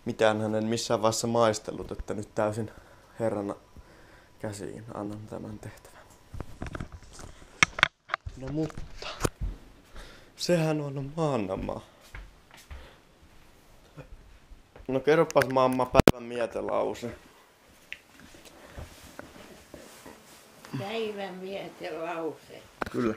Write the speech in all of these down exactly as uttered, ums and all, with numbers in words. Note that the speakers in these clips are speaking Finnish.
mitään hänen missään vaiheessa maistellut, että nyt täysin herrana käsiin annan tämän tehtävän. No mutta, sehän on Maannamaa. No kerropas mamma päivän mietelause. Päivän mietelause. Kyllä.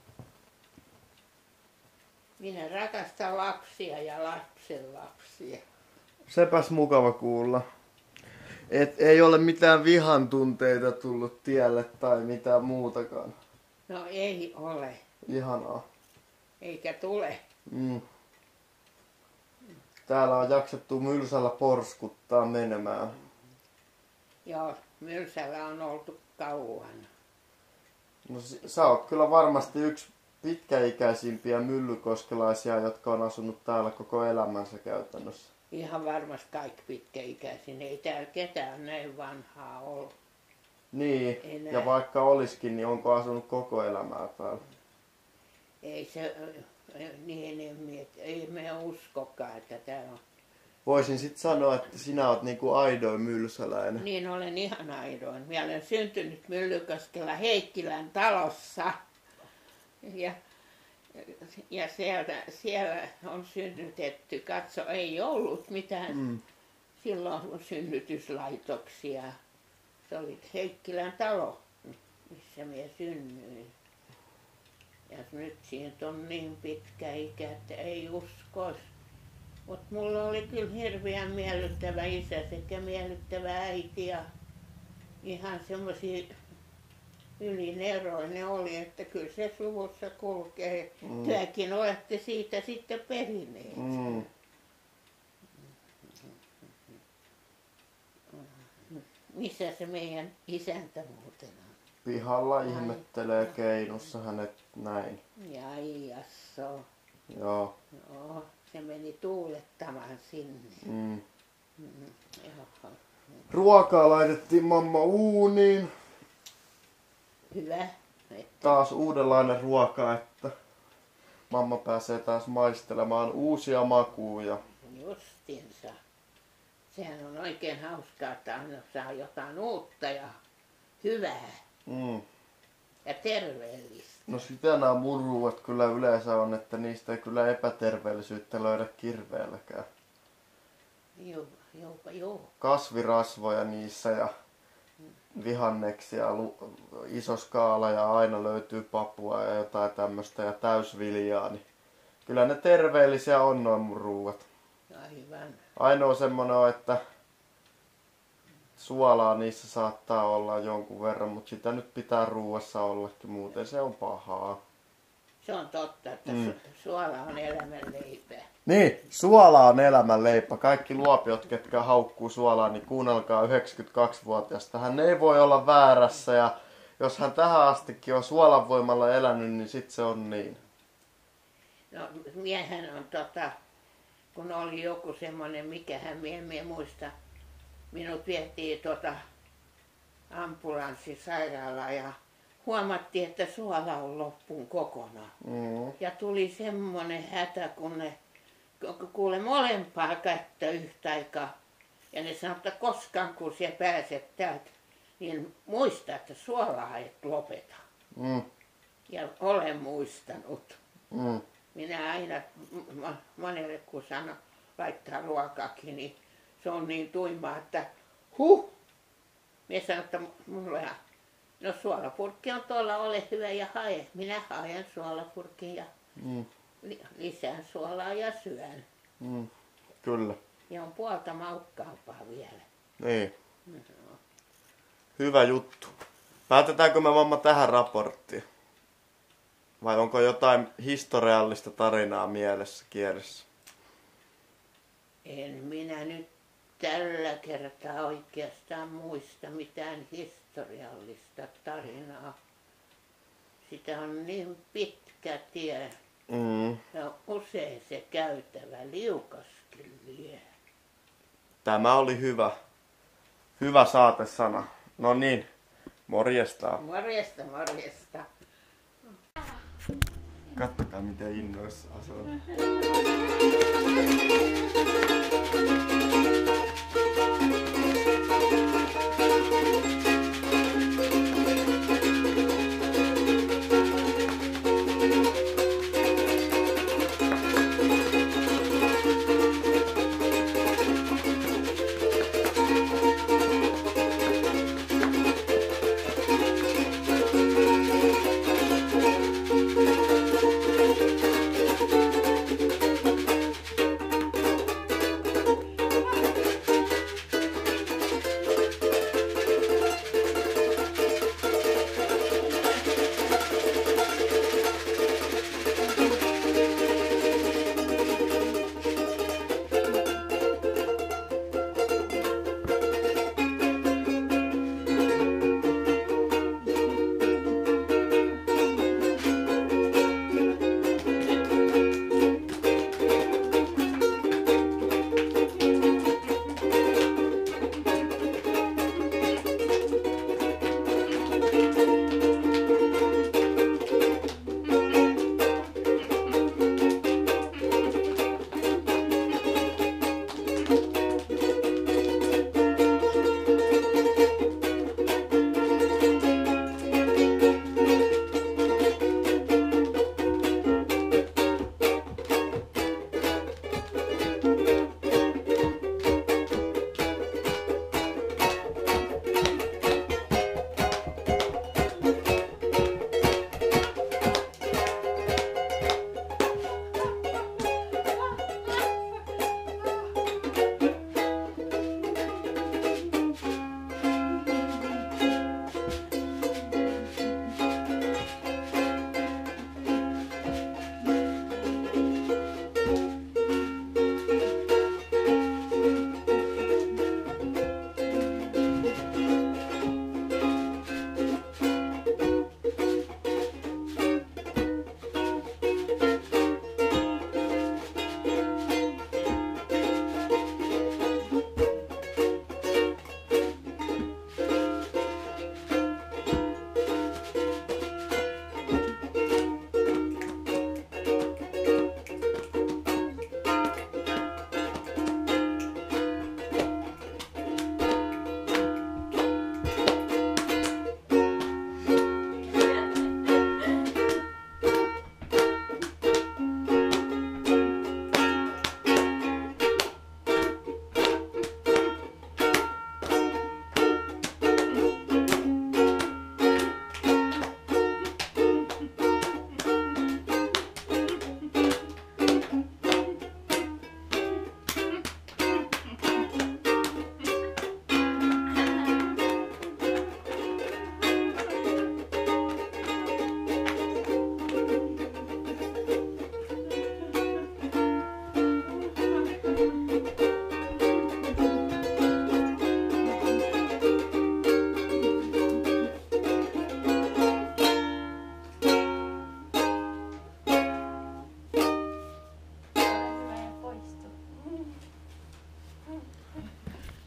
Minä rakastan lapsia ja lapsenlapsia. Sepäs mukava kuulla. Et ei ole mitään vihan tunteita tullut tielle tai mitään muutakaan. No ei ole. Ihanaa. Eikä tule. Mm. Täällä on jaksettu Mylsällä porskuttaa menemään. Joo, Mylsällä on oltu kauan. No sä oot kyllä varmasti yksi pitkäikäisimpiä myllykoskelaisia, jotka on asunut täällä koko elämänsä käytännössä. Ihan varmasti kaikki pitkäikäisin. Ei täällä ketään näin vanhaa ollut. Niin, Enää. ja vaikka olisikin, niin onko asunut koko elämää täällä? Ei se, niin en mieti, ei me uskokaan, että täällä on. Voisin sit sanoa, että sinä oot niinku aidoin mylsäläinen. Niin olen ihan aidoin. Minä olen syntynyt Myllykoskella Heikkilän talossa. Ja, ja siellä, siellä on synnytetty, katso, ei ollut mitään Mm. silloin synnytyslaitoksia. Se oli Heikkilän talo, missä minä synnyin. Ja nyt siitä on niin pitkä ikä, että ei uskoisi. Mutta mulla oli kyllä hirveän miellyttävä isä sekä miellyttävä äiti ja ihan semmoisia ylineroinen oli, että kyllä se suvussa kulkee. Mm. Työkin olette siitä sitten perineet. Mm. Missä se meidän isäntä muuten on? Pihalla Ai. ihmettelee keinussa hänet näin. Jai jasso. Joo. Joo, se meni tuulettamaan sinne. Mm. Mm, joo. Ruokaa laitettiin mamma uuniin. Hyvä. Että Taas uudenlainen ruoka, että mamma pääsee taas maistelemaan uusia makuja. justinsa. Sehän on oikein hauskaa, että aina saa jotain uutta ja hyvää Mm. ja terveellistä. No sitä nämä murruuvat kyllä yleensä on, että niistä ei kyllä epäterveellisyyttä löydä kirveelläkään. Joo, joo, joo. Kasvirasvoja niissä ja vihanneksia, lu- iso skaala ja aina löytyy papua ja jotain tämmöistä ja täysviljaa, niin kyllä ne terveellisiä on noin mun ruuat. Aivan. Ainoa semmonen on, että suolaa niissä saattaa olla jonkun verran, mutta sitä nyt pitää ruuassa ollakin, muuten se on pahaa. Se on totta, että Mm. su- suola on elämän leipää. Niin, suola on elämän leipä. Kaikki luopiot, ketkä haukkuu suolaa, niin kuunnelkaa yhdeksänkymmentäkaksivuotiaasta. Hän ei voi olla väärässä ja jos hän tähän astikin on suolan voimalla elänyt, niin sit se on niin. No miehen on tota, kun oli joku semmoinen, mikähän mie, mie muista, minut vietiin tota ambulanssisairaalaan ja huomattiin, että suola on loppuun kokonaan. Mm. Ja tuli semmoinen hätä, kun ne ku- kuule molempaa kättä yhtä aikaa. Ja ne sanoi, että koskaan kun sinä pääset täältä, niin muista, että suolaa et lopeta. Mm. Ja olen muistanut. Mm. Minä aina m- m- monelle kun sano laittaa ruokaakin, niin se on niin tuimaa, että huh! Minä sanon, että mulla no suolapurkki on tuolla, ole hyvä ja hae. Minä haen suolapurkin ja Mm. li- lisään suolaa ja syön. Mm. Kyllä. Ja on puolta maukkaampaa vielä. Niin. Hyvä juttu. Päätetäänkö me mamma tähän raporttiin? Vai onko jotain historiallista tarinaa mielessä kielessä? En minä nyt tällä kertaa oikeastaan muista mitään historiallista tarinaa. Sitä on niin pitkä tie Mm. ja usein se käytävä liukaskin vie. Tämä oli hyvä. Hyvä saatesana. No niin, morjesta. Morjesta, morjesta. Kattokaa miten innoissa asun.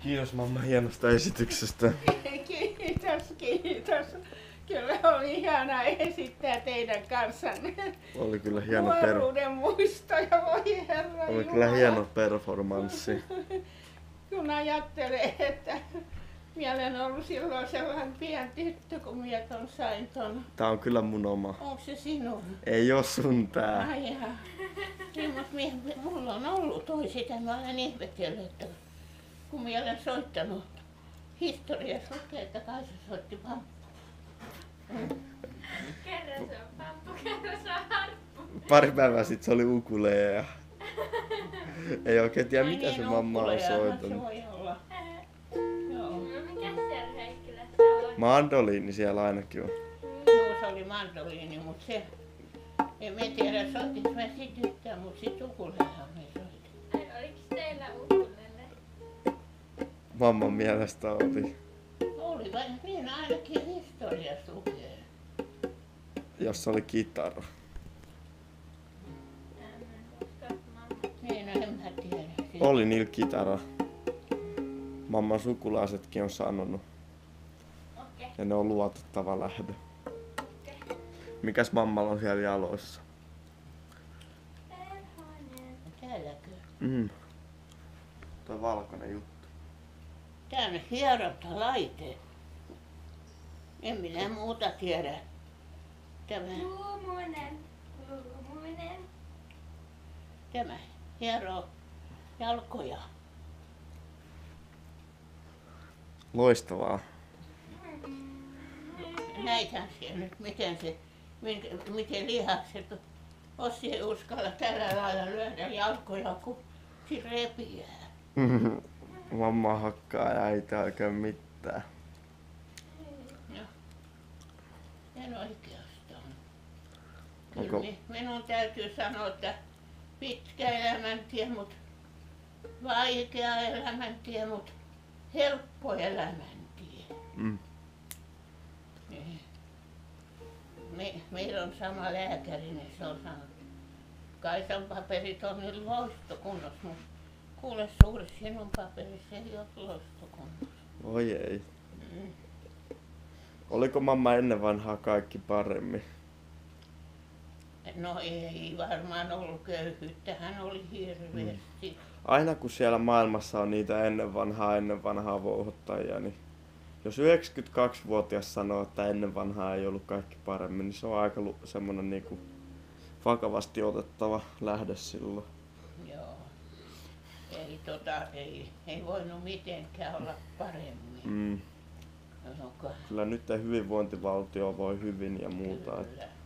Kiitos mamma hienosta esityksestä. Kiitos, kiitos. Kyllä oli ihana esittää teidän kanssanne. Oli kyllä hieno per... Nuoruuden muistoja, voi herra Oli Jumala. kyllä hieno performanssi. Kun ajattelee, että minä olen ollut silloin sellainen pieni tyttö, kun minä ton sain ton. Tää on kyllä mun oma. Onko se sinun? Ei oo sun tää. Ai jaa. Niin, mutta minä, mulla on ollut toi sitä, mä olen ihmetellyt, että kun minä olen soittanut historiassa lukee, että Kaisa soitti pamppu. Mm. Kerran se on pamppu, kerran se on harppu. Pari päivää sit se oli ukulele ja... Ei oikein tiedä Ai mitä niin, se mamma on ukuleehan soitanut. se voi olla. Joo. No mikäs siellä Heikkilässä on? Mandoliini siellä ainakin on. Joo, se oli mandoliini, mutta se... En mä tiedä, soittiinko mä sit yhtään, mutta sit ukuleehan me soitin. Ai oliks teillä ukulele? Mamman mielestä oli. Oli vain niin ainakin historiassa lukee. Jossa oli kitara. En usko, että mamma. Niin, no en mä tiedä. Oli niillä kitara. Mamman sukulaisetkin on sanonut. Okei. Ja ne on luotettava lähde. Okei. Mikäs mammalla on siellä jaloissa? Perhonen. Täälläkö? Mm. Tuo valkoinen juttu. Tää on hierontalaite. En minä muuta tiedä. Tämä, Luumunen. Luumunen. tämä hieroo jalkoja. Loistavaa. Näithän siellä nyt, miten se, minkä- miten lihakset, Ossi ei uskalla tällä lailla lyödä jalkoja, kun se repiää. Mamma hakkaa ja äiti oikein mitään. Ja, en oikeastaan. Onko- Kyllä mi- minun täytyy sanoa, että pitkä elämäntie, mutta vaikea elämäntie, mutta helppo elämäntie. Mm. Niin. Me, meillä on sama lääkäri, niin se on sanonut, Kaisan paperit on nyt loistokunnossa, mutta kuule suuri, sinun paperissa ei ole loistokunnossa. Oi ei. Mm. Oliko mamma ennen vanhaa kaikki paremmin? No ei varmaan ollut köyhyyttä, hän oli hirveästi. Aina kun siellä maailmassa on niitä ennen vanhaa ennen vanhaa vouhottajia, niin jos yhdeksänkymmentäkaksivuotias sanoo, että ennen vanhaa ei ollut kaikki paremmin, niin se on aika lu- semmonen niinku vakavasti otettava lähde silloin. Joo. Ei, tota, ei, ei voinut mitenkään olla paremmin. Mm. Onko? Kyllä nyt hyvinvointivaltio voi hyvin ja muuta. Että Kyllä.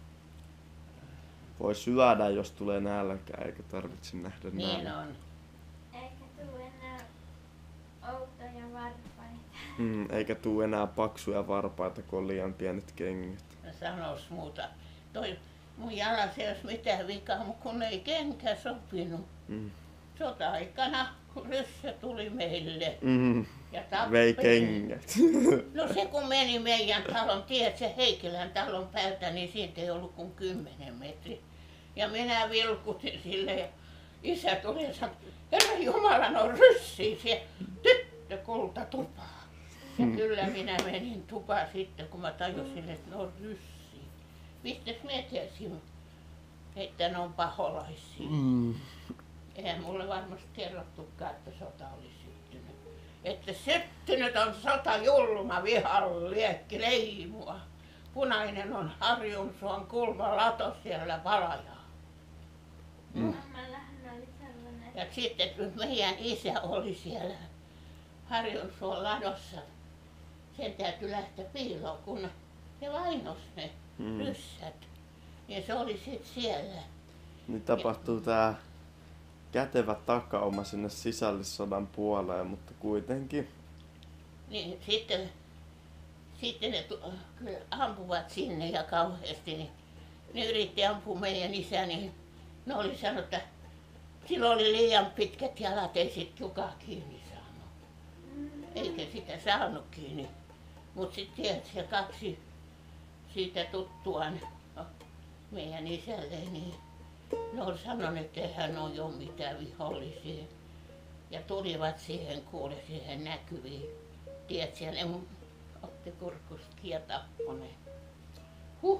voi syödä, jos tulee nälkä, eikä tarvitse nähdä Niin nälkää. on. Eikä tuu enää outoja varpaita. Mm, eikä tuu enää paksuja varpaita, kun on liian pienet kengät. Sanois muuta. Toi mun jalassa ei olisi mitään vikaa, mutta kun ei kenkä sopinut. Mm. Sota-aikana, kun ryssä tuli meille Mm. ja tappeli. Vei kengät. No se kun meni meidän talon, tiedät se Heikkilän talon päältä, niin siitä ei ollut kuin kymmenen metriä. Ja minä vilkutin sille ja isä tuli ja sanoi, Herra Jumala, no ryssiin se tyttö kulta tupaa. Ja kyllä minä menin tupaan sitten, kun mä tajusin, että ne on ryssiin. Mistäs minä tiesin, että ne on paholaisia? Mm. Eihän mulle varmasti kerrottukaan, että sota oli syttynyt. Että syttynyt on sota julma vihan liekki leimua. Punainen on Harjunsuon kulma lato siellä palajaa. Mm. Mammallahan oli sellainen. Ja sitten kun meidän isä oli siellä Harjunsuon ladossa, sen täytyi lähteä piiloon, kun se vainos ne Mm. ryssät. Ja se oli sitten siellä. Niin tapahtuu tää kätevä takauma sinne sisällissodan puoleen, mutta kuitenkin. Niin sitten, sitten ne tu- kyllä ampuvat sinne ja kauheasti, niin ne yritti ampua meidän isä, niin ne oli sanonut, että sillä oli liian pitkät jalat, ei sit kukaan kiinni saanut. Eikä sitä saanut kiinni. Mutta sitten tiedät, se kaksi siitä tuttuaan no, meidän isälle, niin ne oli sanonut, että eihän ole jo mitään vihollisia. Ja tulivat siihen kuule siihen näkyviin. Tiedätkö, ne mun otti kurkusta ja tappoi ne. Huh.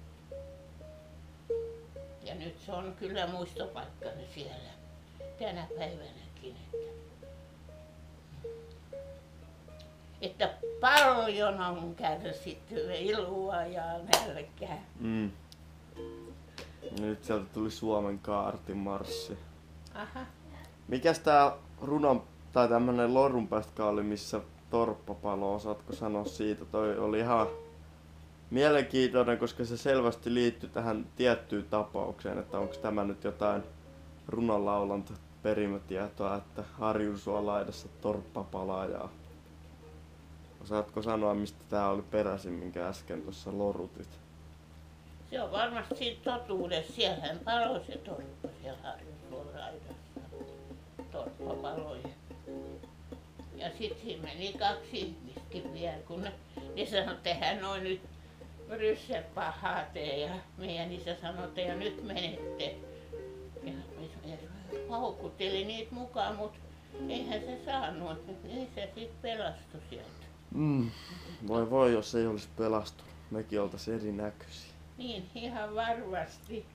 Ja nyt se on kyllä muistopaikkani siellä tänä päivänäkin. Että, että paljon on kärsitty ilua ja nälkää. Mm. Ja nyt sieltä tuli Suomen kaartin marssi. Aha. Mikäs tää runon tai tämmönen lorunpätkä oli, missä torppa paloi? Osaatko sanoa siitä? Toi oli ihan mielenkiintoinen, koska se selvästi liittyy tähän tiettyyn tapaukseen, että onko tämä nyt jotain runonlaulanta perimätietoa, että Harjunsuolaidassa torppa palaa. Ja osaatko sanoa, mistä tää oli peräisin, minkä äsken tuossa lorutit? Se on varmasti siitä totuudessa. Siellähän paloi se torppa siellä Harjunsuolaidassa. Torppa paloi. Ja sit siinä meni kaksi ihmistäkin vielä, kun ne, ne sanoi, että hän noin nyt ryssä pahaa tee. Ja meidän isä sanoi, että ja nyt menette. Ja me haukutteli niitä mukaan, mutta eihän se saanut. Niin se sit pelastui sieltä. Mm. Voi voi, jos ei olisi pelastunut. Mekin oltais erinäköisiä. Niin, ihan varmasti.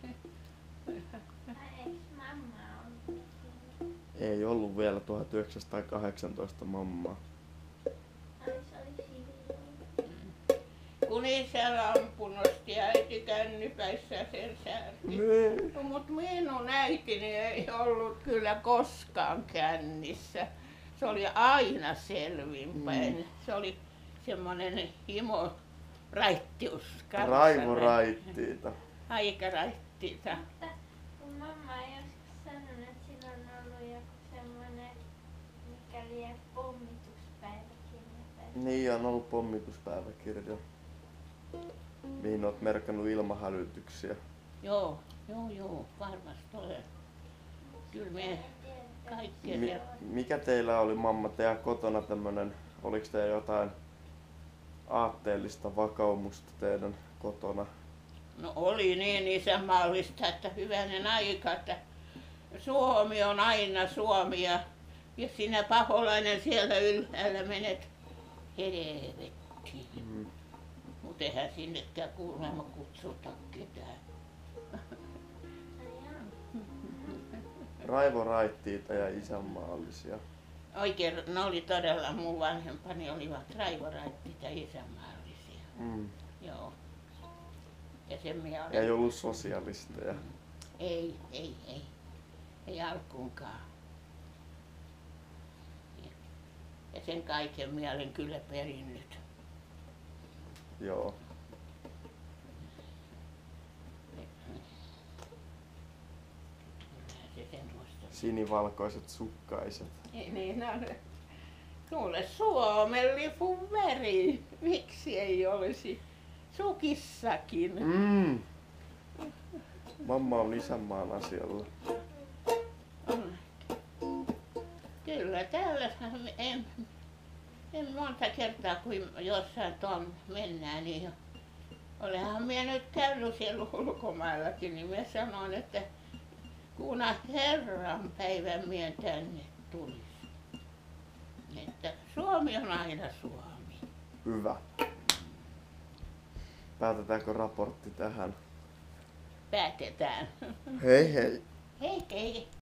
Eikö mamma ollut? Ei ollut vielä tuhatyhdeksänsataakahdeksantoista mammaa. Ai se oli silloin. Kun isä lampunosti ja äiti kännypäissä sen särki. Nee. Mutta minun äitini ei ollut kyllä koskaan kännissä. Se oli aina selvinpäin. Mm. Se oli semmoinen himo raittius. Raivo raittiita. Aika raittiita. Kun mamma on joskus sanonut, että sillä on ollut joku semmoinen, mikä lie pommituspäiväkirja. tai- Niin on ollut pommituspäiväkirja. Mihin oot merkannut ilmahälytyksiä. Joo, joo, joo, varmasti olen. Kyllä me En tiedä. kaikkea Mi- siellä. mikä teillä oli mamma teidän kotona tämmönen, oliks teillä jotain aatteellista vakaumusta teidän kotona? No oli niin isänmaallista, että hyvänen aika, että Suomi on aina Suomi ja jos sinä paholainen siellä ylhäällä menet helvettiin. Mm. Mutta eihän sinnekään kuulemma kutsuta ketään. Raivo raittiita ja isänmaallisia. Oikein, ne oli todella, mun vanhempani olivat raivoraittita ja isänmaallisia. Mm. Joo. Ja sen minä olen... Ei ollut sosialisteja. Ei, ei, ei. Ei alkuunkaan. Ja- Ja sen kaiken minä olen kyllä perinnyt. Joo. Kyllähän se semmoista. Sinivalkoiset sukkaiset. Ei niin on. Kuule, Suomen lipun väri. Miksi ei olisi sukissakin? Mm. Mamma on isänmaan asialla. On. Kyllä, täällä en, en monta kertaa, kun jossain tuon mennään, niin olenhan minä nyt käynyt siellä ulkomaillakin, niin minä sanoin, että kuuna Herran päivän minä tänne tulisi. Että Suomi on aina Suomi. Hyvä. Päätetäänkö raportti tähän? Päätetään. Hei hei. Hei hei.